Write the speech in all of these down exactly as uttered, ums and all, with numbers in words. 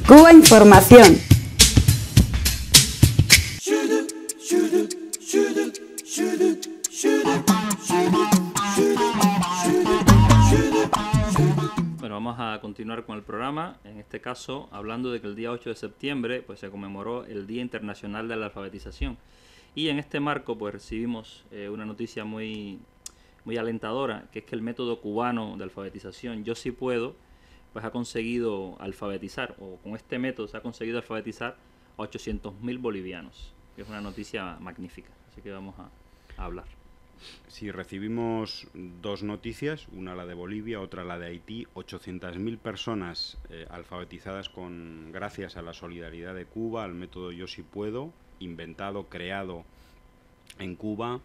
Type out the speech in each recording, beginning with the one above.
Cuba Información. Bueno, vamos a continuar con el programa, en este caso hablando de que el día ocho de septiembre pues, se conmemoró el Día Internacional de la Alfabetización. Y en este marco pues recibimos eh, una noticia muy, muy alentadora, que es que el método cubano de alfabetización Yo Sí Puedo pues ha conseguido alfabetizar, o con este método se ha conseguido alfabetizar a ochocientos mil bolivianos, que es una noticia magnífica. Así que vamos a, a hablar. Sí, recibimos dos noticias, una la de Bolivia, otra la de Haití. ochocientas mil personas eh, alfabetizadas con gracias a la solidaridad de Cuba, al método Yo Sí Puedo, inventado, creado en Cuba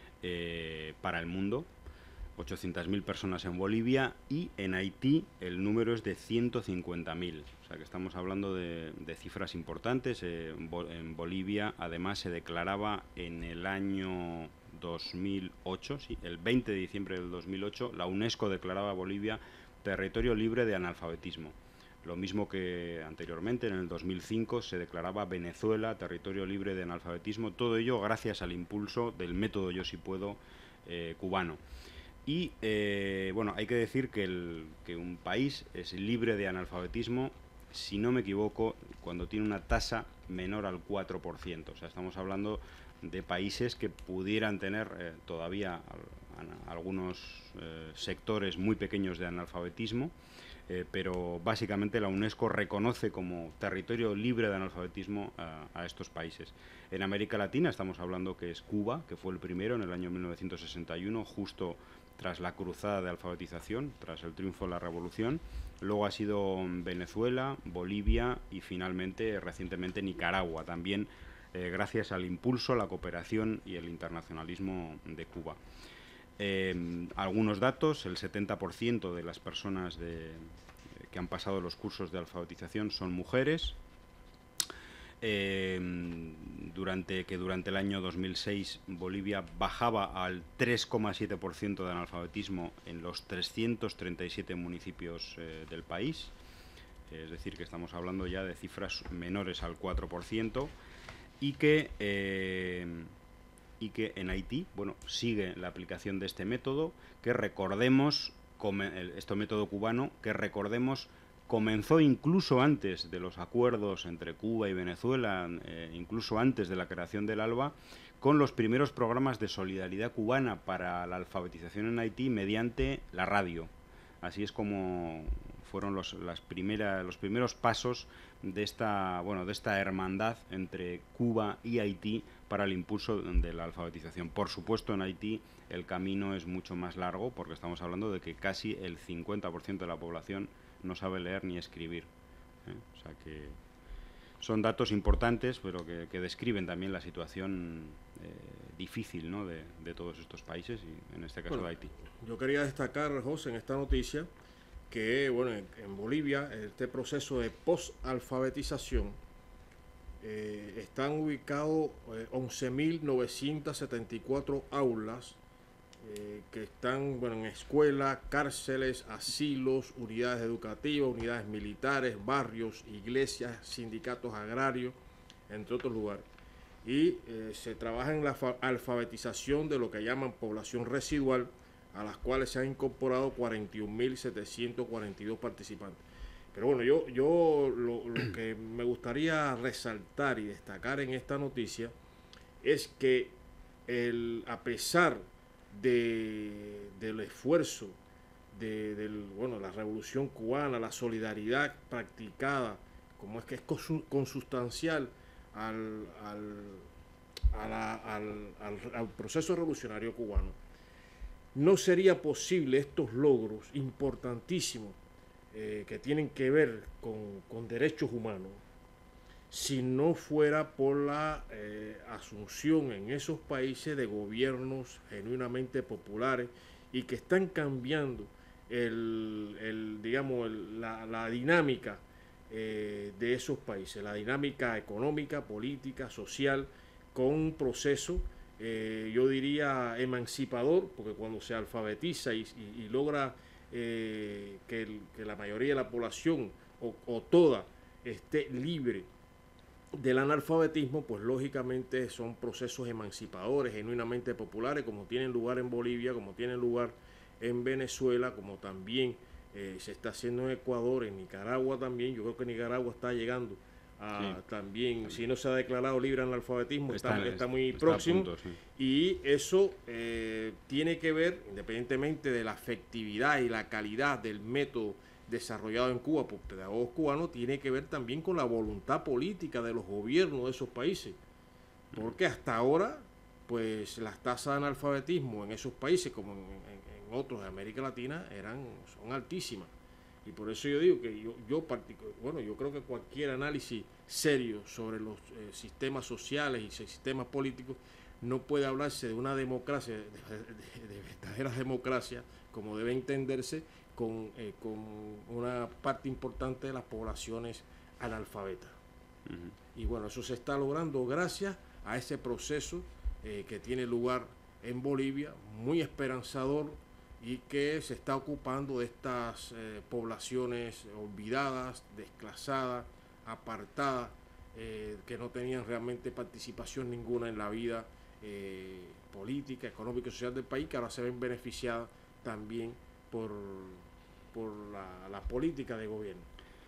eh, para el mundo. ochocientas mil personas en Bolivia, y en Haití el número es de ciento cincuenta mil. O sea que estamos hablando de, de cifras importantes. Eh, en, Bo en Bolivia además se declaraba en el año dos mil ocho, sí, el veinte de diciembre del dos mil ocho, la UNESCO declaraba a Bolivia territorio libre de analfabetismo. Lo mismo que anteriormente, en el dos mil cinco, se declaraba Venezuela territorio libre de analfabetismo. Todo ello gracias al impulso del método Yo Sí Puedo eh, cubano. Y, eh, bueno, hay que decir que, el, que un país es libre de analfabetismo, si no me equivoco, cuando tiene una tasa menor al cuatro por ciento. O sea, estamos hablando de países que pudieran tener eh, todavía al, a, algunos eh, sectores muy pequeños de analfabetismo, eh, pero básicamente la UNESCO reconoce como territorio libre de analfabetismo a, a estos países. En América Latina estamos hablando que es Cuba, que fue el primero en el año mil novecientos sesenta y uno, justo tras la cruzada de alfabetización, tras el triunfo de la revolución. Luego ha sido Venezuela, Bolivia y finalmente, recientemente, Nicaragua, también eh, gracias al impulso, la cooperación y el internacionalismo de Cuba. Eh, algunos datos: el setenta por ciento de las personas de, que han pasado los cursos de alfabetización son mujeres. Eh, durante, que durante el año dos mil seis Bolivia bajaba al tres coma siete por ciento de analfabetismo en los trescientos treinta y siete municipios eh, del país, es decir, que estamos hablando ya de cifras menores al cuatro por ciento, y que, eh, y que en Haití, bueno, sigue la aplicación de este método, que recordemos, este método cubano, que recordemos comenzó incluso antes de los acuerdos entre Cuba y Venezuela, eh, incluso antes de la creación del ALBA, con los primeros programas de solidaridad cubana para la alfabetización en Haití mediante la radio. Así es como fueron los, las primeras, los primeros pasos de esta, bueno, de esta hermandad entre Cuba y Haití para el impulso de la alfabetización. Por supuesto, en Haití el camino es mucho más largo, porque estamos hablando de que casi el cincuenta por ciento de la población no sabe leer ni escribir, ¿eh? O sea que son datos importantes, pero que, que describen también la situación eh, difícil, ¿no?, de, de todos estos países, y en este caso bueno, de Haití. Yo quería destacar, José, en esta noticia, que bueno, en, en Bolivia este proceso de post-alfabetización eh, están ubicados eh, once mil novecientas setenta y cuatro aulas Eh, que están bueno, en escuelas, cárceles, asilos, unidades educativas, unidades militares, barrios, iglesias, sindicatos agrarios, entre otros lugares. Y eh, se trabaja en la alfabetización de lo que llaman población residual, a las cuales se han incorporado cuarenta y un mil setecientos cuarenta y dos participantes. Pero bueno, yo, yo lo, lo que me gustaría resaltar y destacar en esta noticia es que el, a pesar De, del esfuerzo de del, bueno, la revolución cubana, la solidaridad practicada, como es que es consustancial al, al, a la, al, al, al proceso revolucionario cubano, no sería posible estos logros importantísimos eh, que tienen que ver con, con derechos humanos si no fuera por la eh, asunción en esos países de gobiernos genuinamente populares y que están cambiando el, el, digamos, el, la, la dinámica eh, de esos países, la dinámica económica, política, social, con un proceso, eh, yo diría, emancipador, porque cuando se alfabetiza y, y, y logra eh, que, el, que la mayoría de la población o, o toda esté libre del analfabetismo, pues lógicamente son procesos emancipadores, genuinamente populares, como tienen lugar en Bolivia, como tienen lugar en Venezuela, como también eh, se está haciendo en Ecuador, en Nicaragua también. Yo creo que Nicaragua está llegando a sí, también, también, si no se ha declarado libre analfabetismo, está, está, está muy está próximo. Punto, sí. Y eso eh, tiene que ver, independientemente de la efectividad y la calidad del método desarrollado en Cuba por pedagogos cubanos, tiene que ver también con la voluntad política de los gobiernos de esos países, porque hasta ahora pues las tasas de analfabetismo en esos países como en, en, en otros de América Latina eran son altísimas, y por eso yo digo que yo, yo bueno yo creo que cualquier análisis serio sobre los eh, sistemas sociales y sistemas políticos no puede hablarse de una democracia, de, de, de verdadera democracia, como debe entenderse, Con, eh, con una parte importante de las poblaciones analfabetas. Uh-huh. Y bueno, eso se está logrando gracias a ese proceso eh, que tiene lugar en Bolivia, muy esperanzador, y que se está ocupando de estas eh, poblaciones olvidadas, desclasadas, apartadas, eh, que no tenían realmente participación ninguna en la vida eh, política, económica y social del país, que ahora se ven beneficiadas también por, por la, la política de gobierno.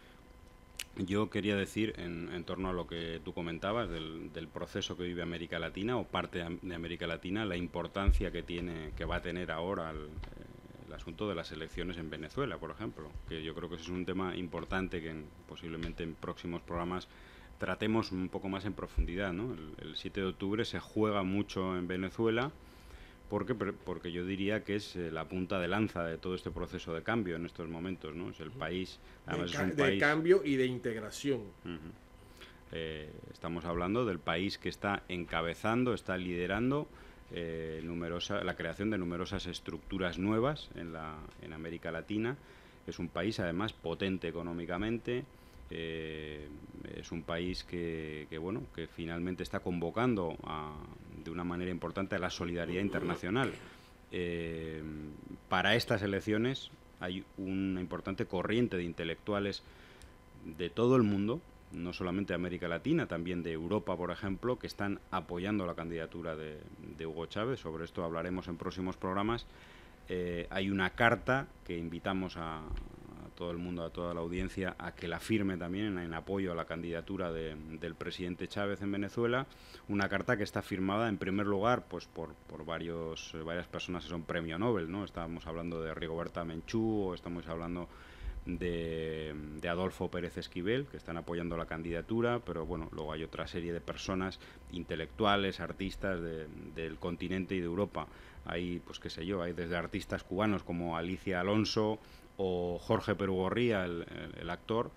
Yo quería decir, en, en torno a lo que tú comentabas, del, del proceso que vive América Latina o parte de América Latina, la importancia que tiene, que va a tener ahora el, el asunto de las elecciones en Venezuela, por ejemplo, que yo creo que ese es un tema importante que en, posiblemente en próximos programas tratemos un poco más en profundidad, ¿no? El, el siete de octubre se juega mucho en Venezuela, Porque, porque yo diría que es eh, la punta de lanza de todo este proceso de cambio en estos momentos, ¿no? Es el país, además de, es un de país, cambio y de integración. Uh-huh. eh, estamos hablando del país que está encabezando, está liderando eh, numerosa, la creación de numerosas estructuras nuevas en, la, en América Latina. Es un país además potente económicamente. Eh, es un país que, que bueno que finalmente está convocando a, de una manera importante a la solidaridad internacional. Eh, para estas elecciones hay una importante corriente de intelectuales de todo el mundo, no solamente de América Latina, también de Europa, por ejemplo, que están apoyando la candidatura de, de Hugo Chávez. Sobre esto hablaremos en próximos programas. Eh, hay una carta que invitamos a todo el mundo, a toda la audiencia, a que la firme también en, en apoyo a la candidatura de, del presidente Chávez en Venezuela, una carta que está firmada en primer lugar pues por, por varios, varias personas que son premio Nobel, ¿no? Estamos hablando de Rigoberta Menchú, o estamos hablando de, de Adolfo Pérez Esquivel, que están apoyando la candidatura, pero bueno, luego hay otra serie de personas intelectuales, artistas de, del continente y de Europa. Hay, pues qué sé yo, hay desde artistas cubanos como Alicia Alonso o Jorge Perugorría, el, el, el actor,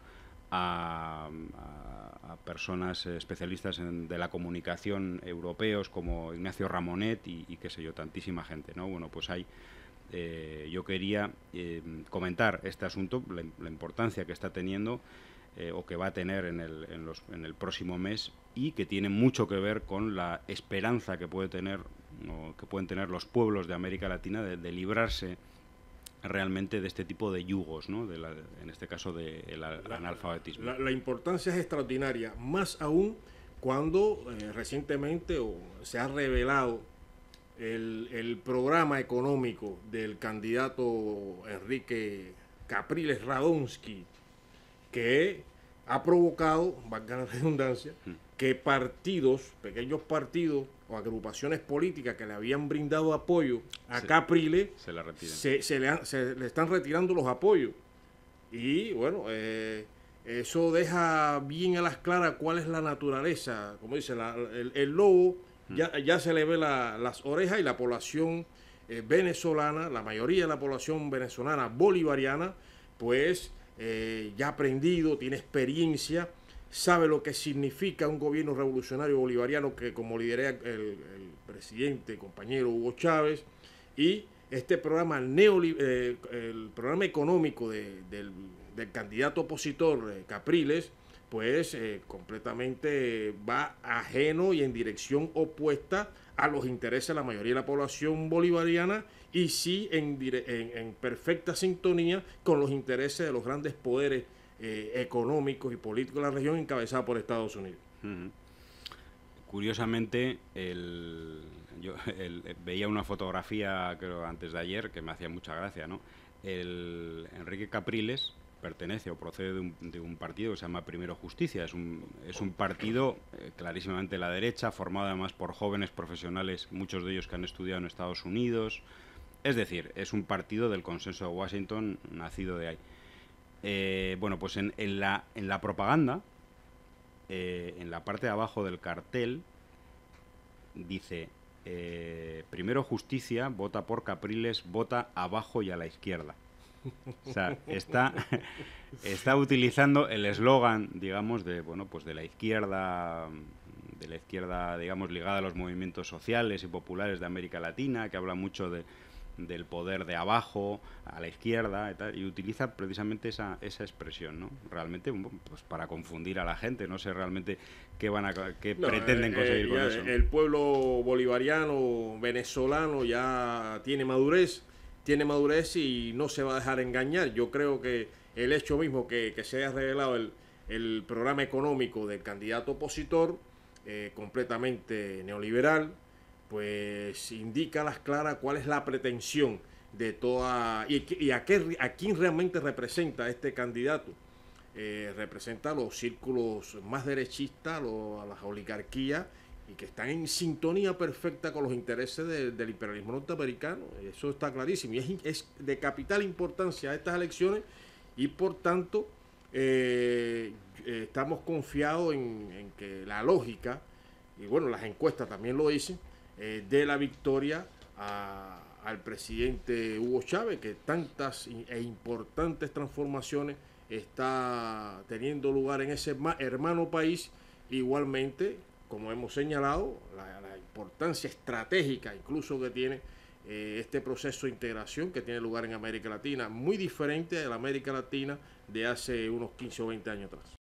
a, a, a personas especialistas en, de la comunicación europeos como Ignacio Ramonet y, y qué sé yo, tantísima gente, ¿no? Bueno, pues hay, eh, yo quería eh, comentar este asunto, la, la importancia que está teniendo eh, o que va a tener en el, en, los, en el próximo mes, y que tiene mucho que ver con la esperanza que puede tener o que pueden tener los pueblos de América Latina de, de librarse realmente de este tipo de yugos, ¿no? De la, en este caso del de analfabetismo. La, la importancia es extraordinaria, más aún cuando eh, recientemente oh, se ha revelado el, el programa económico del candidato Enrique Capriles Radonsky, que ha provocado, valga la redundancia, hmm. que partidos, pequeños partidos o agrupaciones políticas que le habían brindado apoyo a se, Capriles, se, la se, se, le, se le están retirando los apoyos. Y bueno, eh, eso deja bien a las claras cuál es la naturaleza. Como dice, la, el, el lobo hmm. ya, ya se le ve la, las orejas, y la población eh, venezolana, la mayoría de la población venezolana bolivariana, pues eh, ya ha aprendido, tiene experiencia, sabe lo que significa un gobierno revolucionario bolivariano que como lidera el, el presidente, compañero Hugo Chávez, y este programa neoli, eh, el programa económico de, del, del candidato opositor eh, Capriles, pues eh, completamente va ajeno y en dirección opuesta a los intereses de la mayoría de la población bolivariana, y sí en, en, en perfecta sintonía con los intereses de los grandes poderes eh, económicos y políticos de la región encabezada por Estados Unidos. Uh-huh. Curiosamente, el, yo el, veía una fotografía, creo, antes de ayer, que me hacía mucha gracia, ¿no? El Enrique Capriles pertenece o procede de un, de un partido que se llama Primero Justicia. Es un, es un partido eh, clarísimamente de la derecha, formado además por jóvenes profesionales, muchos de ellos que han estudiado en Estados Unidos. Es decir, es un partido del consenso de Washington, nacido de ahí. Eh, bueno, pues en, en, la, en la propaganda, eh, en la parte de abajo del cartel, dice, eh, Primero Justicia, vota por Capriles, vota abajo y a la izquierda. O sea, está, está utilizando el eslogan, digamos, de, bueno, pues de la izquierda, de la izquierda, digamos, ligada a los movimientos sociales y populares de América Latina, que habla mucho de, del poder de abajo a la izquierda y, tal, y utiliza precisamente esa, esa expresión, ¿no? Realmente, pues para confundir a la gente, no sé realmente qué van a qué no, pretenden eh, conseguir eh, con eso. El pueblo bolivariano, venezolano ya tiene madurez, tiene madurez y no se va a dejar engañar. Yo creo que el hecho mismo que, que se haya revelado el, el programa económico del candidato opositor, eh, completamente neoliberal, pues indica a las claras cuál es la pretensión de toda y, y a, qué, a quién realmente representa este candidato. Eh, representa a los círculos más derechistas, a, lo, a las oligarquías, y que están en sintonía perfecta con los intereses de, del imperialismo norteamericano. Eso está clarísimo y es, es de capital importancia estas elecciones, y por tanto eh, eh, estamos confiados en, en que la lógica, y bueno, las encuestas también lo dicen, eh, de la victoria a, al presidente Hugo Chávez, que tantas e importantes transformaciones está teniendo lugar en ese hermano país. Igualmente, como hemos señalado, la, la importancia estratégica incluso que tiene eh, este proceso de integración que tiene lugar en América Latina, muy diferente de la América Latina de hace unos quince o veinte años atrás.